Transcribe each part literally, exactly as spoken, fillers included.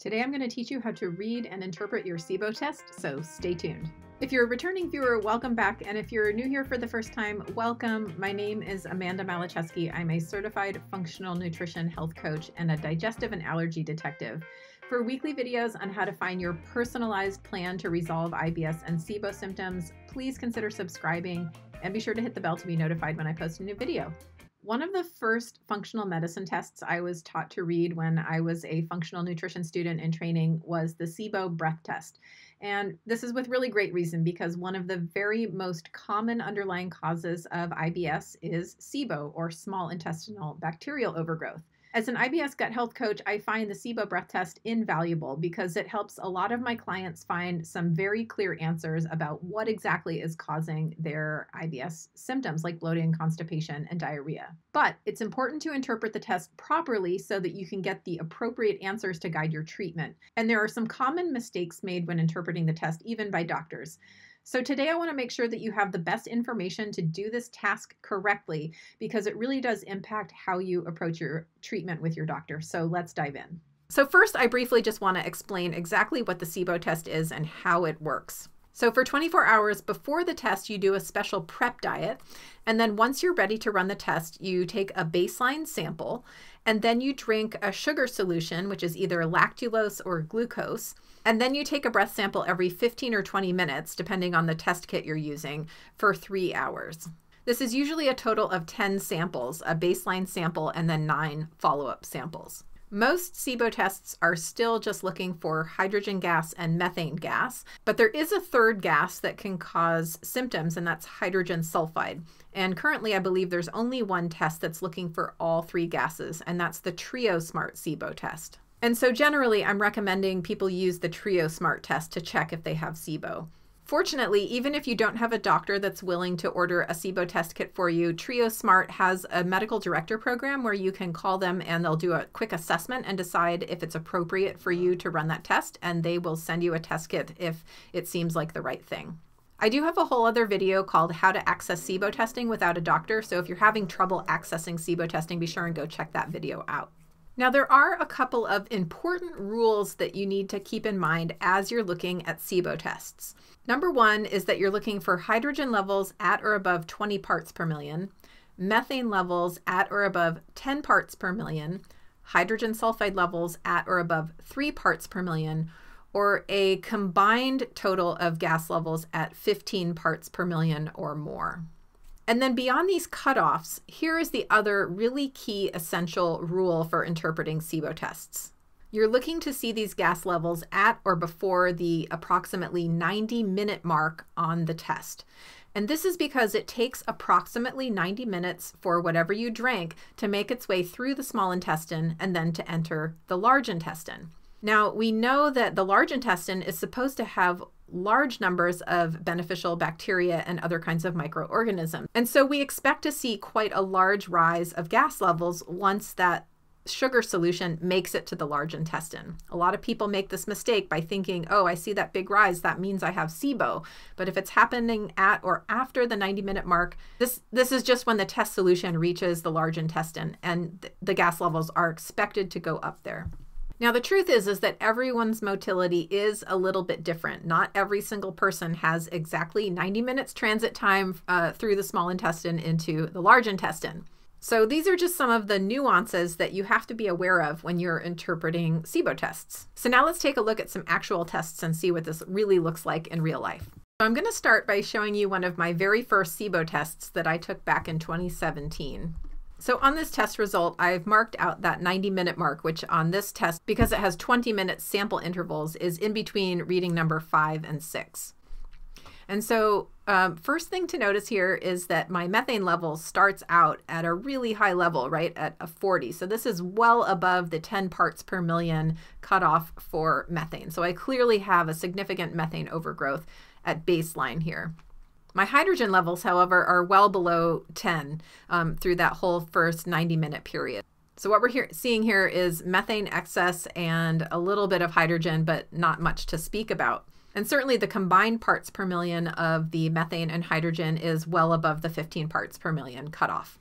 Today I'm going to teach you how to read and interpret your SIBO test, so stay tuned. If you're a returning viewer, welcome back, and if you're new here for the first time, welcome. My name is Amanda Malachewski. I'm a certified functional nutrition health coach and a digestive and allergy detective. For weekly videos on how to find your personalized plan to resolve I B S and SIBO symptoms, please consider subscribing and be sure to hit the bell to be notified when I post a new video. One of the first functional medicine tests I was taught to read when I was a functional nutrition student in training was the SIBO breath test. And this is with really great reason, because one of the very most common underlying causes of I B S is SIBO, or small intestinal bacterial overgrowth. As an I B S gut health coach, I find the SIBO breath test invaluable because it helps a lot of my clients find some very clear answers about what exactly is causing their I B S symptoms like bloating, constipation, and diarrhea. But it's important to interpret the test properly so that you can get the appropriate answers to guide your treatment. And there are some common mistakes made when interpreting the test, even by doctors. So today I want to make sure that you have the best information to do this task correctly, because it really does impact how you approach your treatment with your doctor. So let's dive in. So first, I briefly just want to explain exactly what the SIBO test is and how it works. So for twenty-four hours before the test, you do a special prep diet. And then once you're ready to run the test, you take a baseline sample, and then you drink a sugar solution, which is either lactulose or glucose. And then you take a breath sample every fifteen or twenty minutes, depending on the test kit you're using, for three hours. This is usually a total of ten samples, a baseline sample, and then nine follow-up samples. Most SIBO tests are still just looking for hydrogen gas and methane gas, but there is a third gas that can cause symptoms, and that's hydrogen sulfide. And currently, I believe there's only one test that's looking for all three gases, and that's the Trio Smart SIBO test. And so generally, I'm recommending people use the Trio Smart test to check if they have SIBO. Fortunately, even if you don't have a doctor that's willing to order a SIBO test kit for you, Trio Smart has a medical director program where you can call them and they'll do a quick assessment and decide if it's appropriate for you to run that test, and they will send you a test kit if it seems like the right thing. I do have a whole other video called How to Access SIBO Testing Without a Doctor, so if you're having trouble accessing SIBO testing, be sure and go check that video out. Now, there are a couple of important rules that you need to keep in mind as you're looking at SIBO tests. Number one is that you're looking for hydrogen levels at or above twenty parts per million, methane levels at or above ten parts per million, hydrogen sulfide levels at or above three parts per million, or a combined total of gas levels at fifteen parts per million or more. And then beyond these cutoffs, here is the other really key essential rule for interpreting SIBO tests. You're looking to see these gas levels at or before the approximately ninety minute mark on the test. And this is because it takes approximately ninety minutes for whatever you drank to make its way through the small intestine and then to enter the large intestine. Now, we know that the large intestine is supposed to have large numbers of beneficial bacteria and other kinds of microorganisms. And so we expect to see quite a large rise of gas levels once that sugar solution makes it to the large intestine. A lot of people make this mistake by thinking, oh, I see that big rise, that means I have SIBO. But if it's happening at or after the ninety minute mark, this, this is just when the test solution reaches the large intestine, and th- the gas levels are expected to go up there. Now, the truth is, is that everyone's motility is a little bit different. Not every single person has exactly ninety minutes transit time uh, through the small intestine into the large intestine. So these are just some of the nuances that you have to be aware of when you're interpreting SIBO tests. So now let's take a look at some actual tests and see what this really looks like in real life. So I'm going to start by showing you one of my very first SIBO tests that I took back in twenty seventeen. So on this test result, I've marked out that ninety minute mark, which on this test, because it has twenty minute sample intervals, is in between reading number five and six. And so um, first thing to notice here is that my methane level starts out at a really high level, right, at a forty. So this is well above the ten parts per million cutoff for methane. So I clearly have a significant methane overgrowth at baseline here. My hydrogen levels, however, are well below ten um, through that whole first ninety minute period. So what we're here, seeing here is methane excess and a little bit of hydrogen, but not much to speak about. And certainly the combined parts per million of the methane and hydrogen is well above the fifteen parts per million cutoff.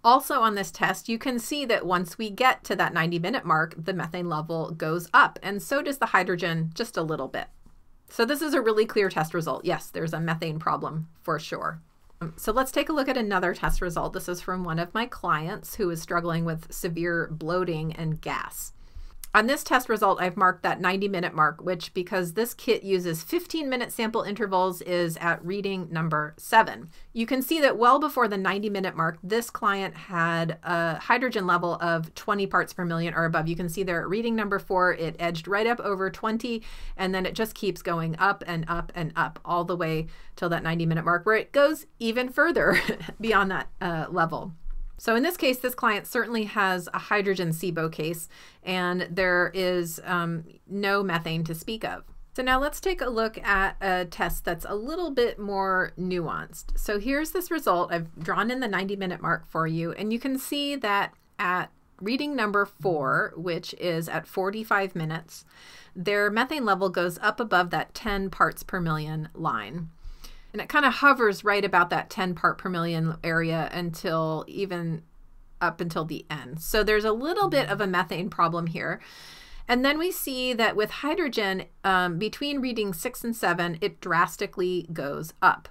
Also on this test, you can see that once we get to that ninety minute mark, the methane level goes up, and so does the hydrogen just a little bit. So this is a really clear test result. Yes, there's a methane problem for sure. So let's take a look at another test result. This is from one of my clients who is struggling with severe bloating and gas. On this test result, I've marked that ninety minute mark, which, because this kit uses fifteen minute sample intervals, is at reading number seven. You can see that well before the ninety minute mark, this client had a hydrogen level of twenty parts per million or above. You can see there at reading number four, it edged right up over twenty, and then it just keeps going up and up and up all the way till that ninety minute mark, where it goes even further beyond that uh, level. So in this case, this client certainly has a hydrogen SIBO case, and there is um, no methane to speak of. So now let's take a look at a test that's a little bit more nuanced. So here's this result. I've drawn in the ninety minute mark for you, and you can see that at reading number four, which is at forty-five minutes, their methane level goes up above that ten parts per million line. And it kind of hovers right about that ten part per million area until even up until the end. So there's a little bit of a methane problem here. And then we see that with hydrogen, um, between reading six and seven, it drastically goes up.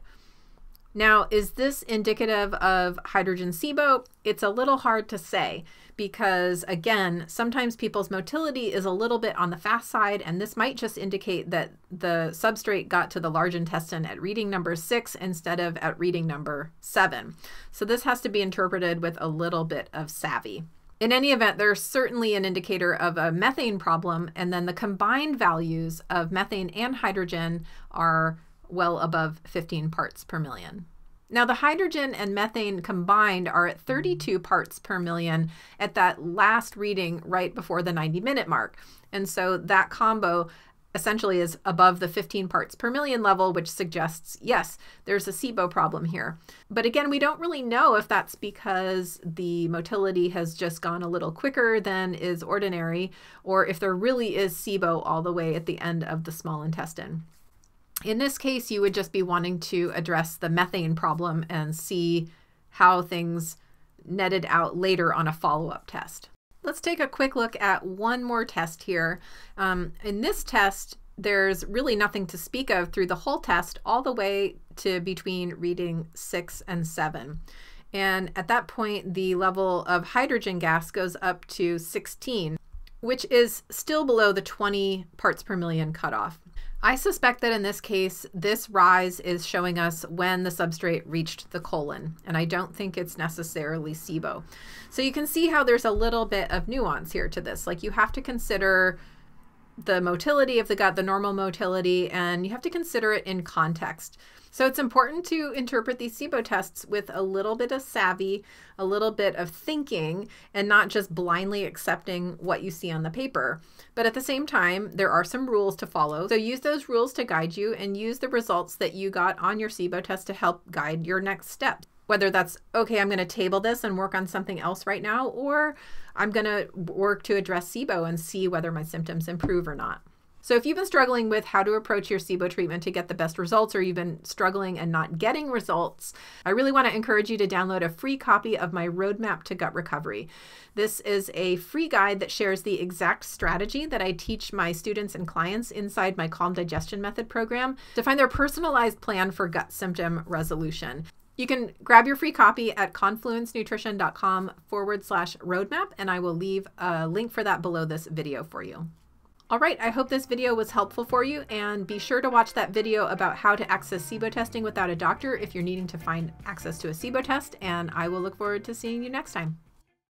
Now, is this indicative of hydrogen SIBO? It's a little hard to say because, again, sometimes people's motility is a little bit on the fast side, and this might just indicate that the substrate got to the large intestine at reading number six instead of at reading number seven. So this has to be interpreted with a little bit of savvy. In any event, there's certainly an indicator of a methane problem, and then the combined values of methane and hydrogen are well above fifteen parts per million. Now the hydrogen and methane combined are at thirty-two parts per million at that last reading right before the ninety minute mark. And so that combo essentially is above the fifteen parts per million level, which suggests, yes, there's a SIBO problem here. But again, we don't really know if that's because the motility has just gone a little quicker than is ordinary, or if there really is SIBO all the way at the end of the small intestine. In this case, you would just be wanting to address the methane problem and see how things netted out later on a follow-up test. Let's take a quick look at one more test here. Um, in this test, there's really nothing to speak of through the whole test, all the way to between reading six and seven. And at that point, the level of hydrogen gas goes up to sixteen, which is still below the twenty parts per million cutoff. I suspect that in this case, this rise is showing us when the substrate reached the colon, and I don't think it's necessarily SIBO. So you can see how there's a little bit of nuance here to this. Like, you have to consider the motility of the gut, the normal motility, and you have to consider it in context. So it's important to interpret these SIBO tests with a little bit of savvy, a little bit of thinking, and not just blindly accepting what you see on the paper. But at the same time, there are some rules to follow. So use those rules to guide you, and use the results that you got on your SIBO test to help guide your next steps. Whether that's, okay, I'm going to table this and work on something else right now, or I'm going to work to address SIBO and see whether my symptoms improve or not. So if you've been struggling with how to approach your SIBO treatment to get the best results, or you've been struggling and not getting results, I really want to encourage you to download a free copy of my Roadmap to Gut Recovery. This is a free guide that shares the exact strategy that I teach my students and clients inside my Calm Digestion Method program to find their personalized plan for gut symptom resolution. You can grab your free copy at confluencenutrition.com forward slash roadmap, and I will leave a link for that below this video for you. All right, I hope this video was helpful for you, and be sure to watch that video about how to access SIBO testing without a doctor if you're needing to find access to a SIBO test, and I will look forward to seeing you next time.